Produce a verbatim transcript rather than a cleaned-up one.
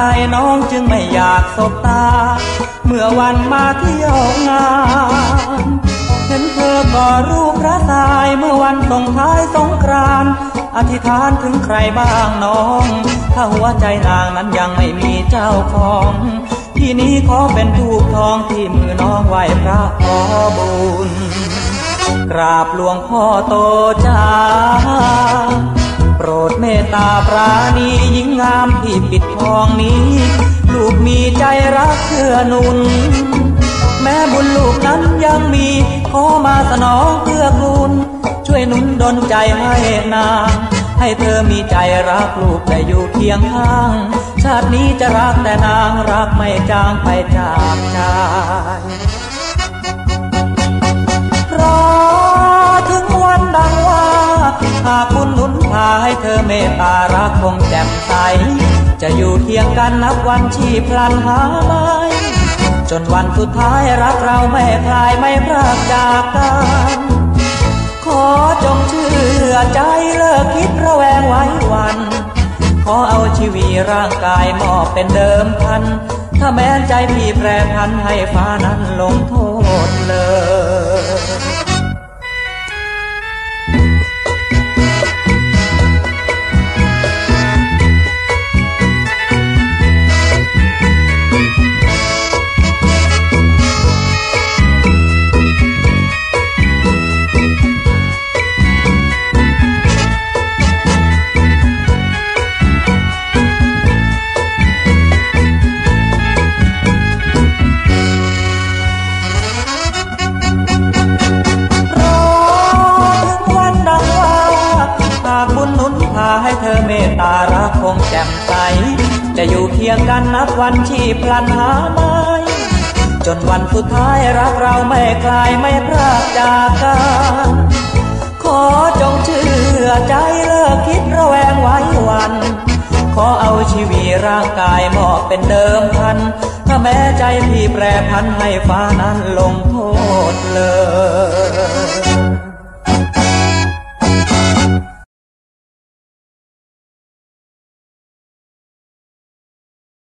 น้องจึงไม่อยากสบตาเมื่อวันมาเที่ยวงานเห็นเธอก็รูปพระทายเมื่อวันส่งท้ายสงกรานต์อธิษฐานถึงใครบ้างน้องถ้าหัวใจนางนั้นยังไม่มีเจ้าของที่นี้ขอเป็นทูปทองที่มือน้องไหว้พระขอบุญกราบหลวงพ่อโตจ้าโปรดเมตตาปราณีหญิงงามที่ปิดทองนี้ลูกมีใจรักเพื่อหนุนแม้บุญลูกนั้นยังมีขอมาสนองเพื่อคุณช่วยหนุนดลใจให้นางให้เธอมีใจรักลูกได้อยู่เคียงข้างชาตินี้จะรักแต่นางรักไม่จางไปจากใจรอถึงวันดังว่าหากบุญหนุนพาให้เธอเมตตารักคงแจ่มใสจะอยู่เคียงกันนับวันชีพลันหาไม่จนวันสุดท้ายรักเราไม่คลายไม่พรากจากกันขอจงเชื่อใจเลิกคิดระแวงไว้วันขอเอาชีวิตร่างกายมอบเป็นเดิมพันถ้าแม้ใจพี่แปรพันให้ฟ้านั้นลงโทษเลยให้เธอเมตตารักคงแจ่มใสจะอยู่เคียงกันนับวันชีพพลันหาไม่จนวันสุดท้ายรักเราไม่คลายไม่พรากจากกันขอจงเชื่อใจเลิกคิดระแวงไว้วันขอเอาชีวิตร่างกายมอบเป็นเดิมพันถ้าแม้ใจพี่แปรพันให้ฟ้านั้นลงโทษเลย